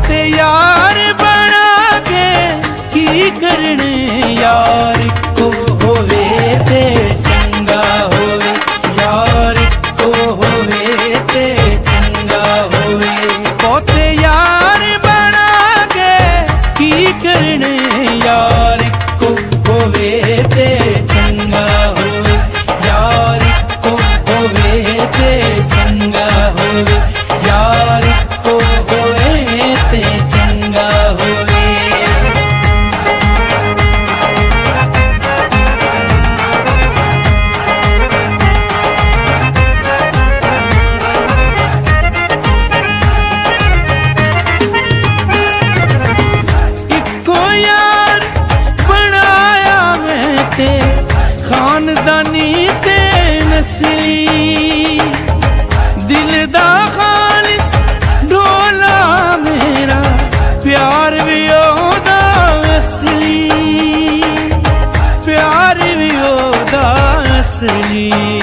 पोते यार बना के की करने यार को होवे ते चंगा होवे यार को होवे ते चंगा होवे पोते यार बना के की करने यार को होवे ते चंगा होवे यार को होवे ते चंगा होवे यार को होवे ते चंगा होवे। इको यार बनाया मैं ते खानदानी ते नस्ली दिल दा खालिस ढोला मेरा प्यार भी ओदा असली प्यार भी ओदा असली।